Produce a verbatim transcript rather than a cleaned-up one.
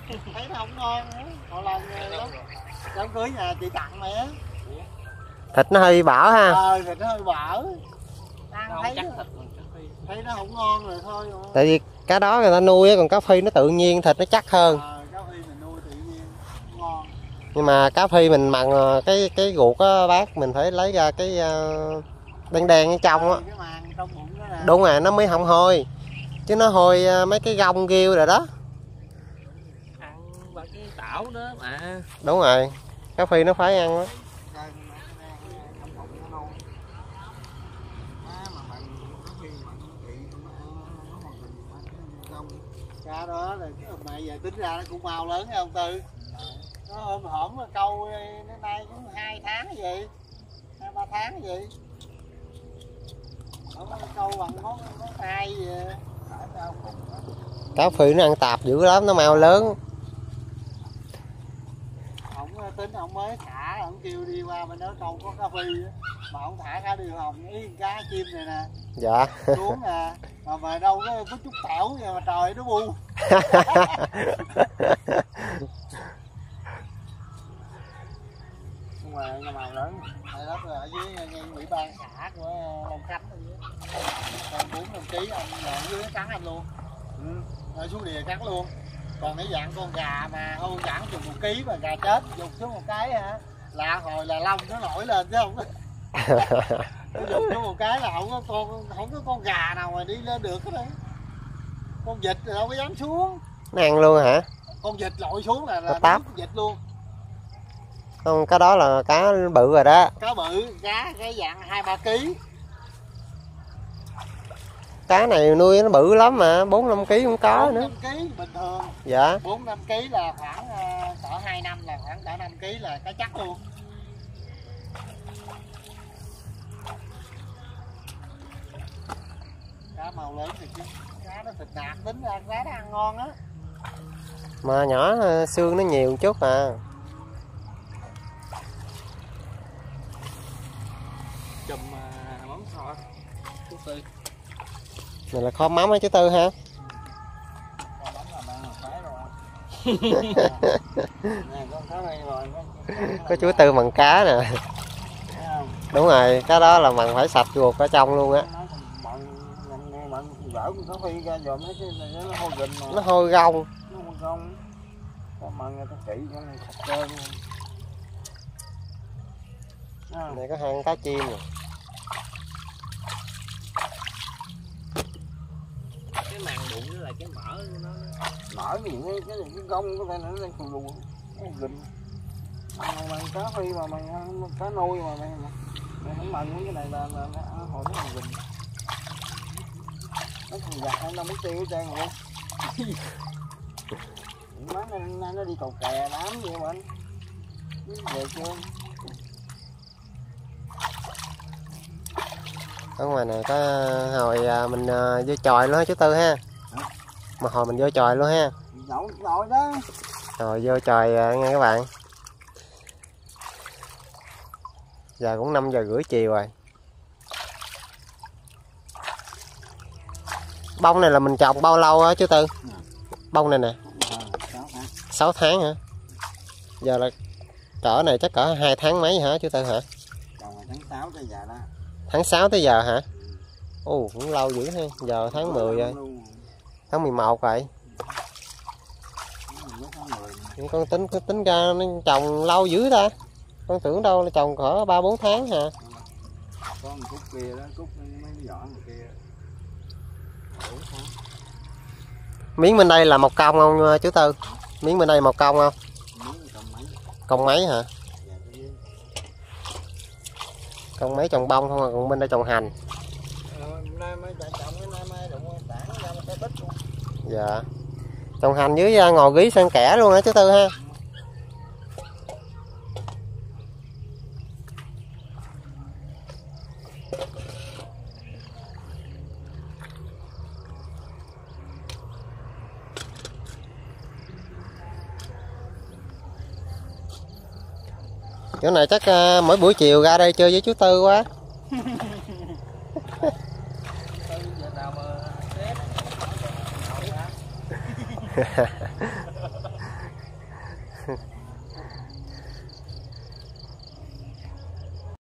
Thấy nó không ngon nữa. Một lần đó, đám cưới nhà chị tặng mày á. Thịt nó hơi bở ha. Ờ, thịt nó hơi bở. Ăn thấy chắc thịt thấy nó không ngon rồi thôi. Mà. Tại vì cá đó người ta nuôi á, còn cá phi nó tự nhiên thịt nó chắc hơn. Ờ, cá phi mình nuôi tự nhiên ngon. Nhưng mà cá phi mình mặn cái cái ruột á bác, mình phải lấy ra cái uh, đen đen ở trong á. Cái màng trong bụng đó nè. Đúng rồi, nó mới không hôi. Chứ nó hôi uh, mấy cái gông kêu rồi đó. Ăn ba cái tảo đó mà. Đúng rồi, cá phi nó phải ăn đó. Cá đó là mày giờ tính ra nó cũng mau lớn nha ông Tư. Nó ôm hổm câu đến nay cũng hai tháng cái gì, hai ba tháng cái gì. Không có câu bằng món món tay gì. Cá phi nó ăn tạp dữ lắm, nó mau lớn. Ông tính ông mới thả, ông kêu đi qua bên đó câu có cá phi đó. Mà ông thả cá đường hồng ý cá chim này nè. Dạ. Xuống nè, mà mà đâu có có chút tẻo vậy mà trời nó bu. Nhưng mà nhà màu lớn, đây đó ở dưới ngay ủy ban xã của Long Khánh ở dưới. Còn bốn năm ký ông ở dưới cắn anh luôn. Ừ. Rồi xuống đìa cắn luôn. Còn cái dạng con gà mà hôn chẳng chừng một ký mà gà chết dục xuống một cái hả? Lạ hồi là lông nó nổi lên chứ không. Nó dục xuống một cái là không có con không có con gà nào mà đi lên được hết đấy. Con vịt rồi đâu có dám xuống. Nó ăn luôn hả? Con vịt lội xuống là là táp vịt luôn. Không, cái đó là cá bự rồi đó. Cá bự, cá cái dạng hai ba ký. Cá này nuôi nó bự lắm mà, bốn năm ký cũng có nữa. bốn năm ký bình thường. Dạ. bốn năm ký là khoảng uh, cỡ hai năm là khoảng cỡ năm ký là cá chắc luôn. Cá màu lớn thì chứ. Cá nó thịt nạc tính ra cá nó ăn ngon á. Mà nhỏ xương nó nhiều một chút à. Chùm uh, mắm kho chú Tư. Này là kho mắm á chú Tư ha. Có chú Tư bằng cá nè. Đúng rồi, cái đó là bằng phải sạch ruột ở trong luôn á. Nó hôi gông. Này có hang cá chim nè. Cái màng bụng nó là cái mỡ của nó. Mỡ cái gì cái cái gông có thể nó lên phù lùn. Cái gừng. Mày mày cá phi mà mày ăn cá nuôi mà mày mày không mần cái này là là ăn hồi nó gừng. Nó còn giặt nó mất tiêu hết trơn rồi. Má nó, nó đi cầu kè đám vậy mà anh. Về chưa? Ở ngoài này có hồi mình vô chòi luôn chú Tư ha. Mà hồi mình vô chòi luôn ha. Nhậu rồi đó. Rồi vô chòi nghe các bạn. Giờ cũng năm giờ rưỡi chiều rồi. Bông này là mình trồng bao lâu á chú Tư? Bông này nè. sáu tháng hả? Giờ là cỡ này chắc cỡ hai tháng mấy hả chú Tư hả? Tháng sáu tới giờ đó. Tháng sáu tới giờ hả? Ồ, cũng lâu dữ ha. Giờ tháng mười rồi. Tháng mười một rồi. Con tính tính ra nó trồng lâu dữ ta. Con tưởng đâu là trồng cỡ ba bốn tháng hả? Có một cúc kia đó, cúc mấy cái vỏ kia. Miếng bên đây là một công không chú Tư? Miếng bên đây một công không? Công mấy hả? Công mấy trồng bông không, còn bên đây trồng hành. Dạ. Trồng hành dưới ngò gí sang kẻ luôn đó chú Tư ha. Chỗ này chắc uh, mỗi buổi chiều ra đây chơi với chú Tư quá.